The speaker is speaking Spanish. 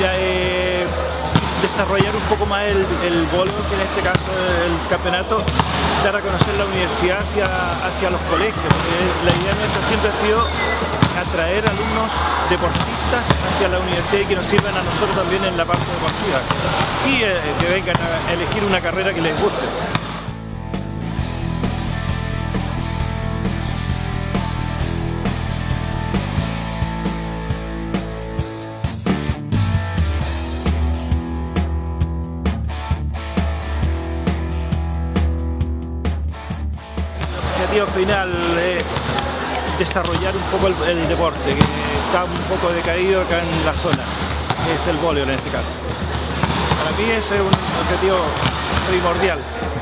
Mira, desarrollar un poco más el voleibol, que en este caso el campeonato, dar a conocer la universidad hacia los colegios. La idea nuestra siempre ha sido atraer alumnos deportistas hacia la universidad y que nos sirvan a nosotros también en la parte deportiva y que vengan a elegir una carrera que les guste. El objetivo final es desarrollar un poco el deporte, que está un poco decaído acá en la zona, que es el voleibol en este caso. Para mí ese es un objetivo primordial.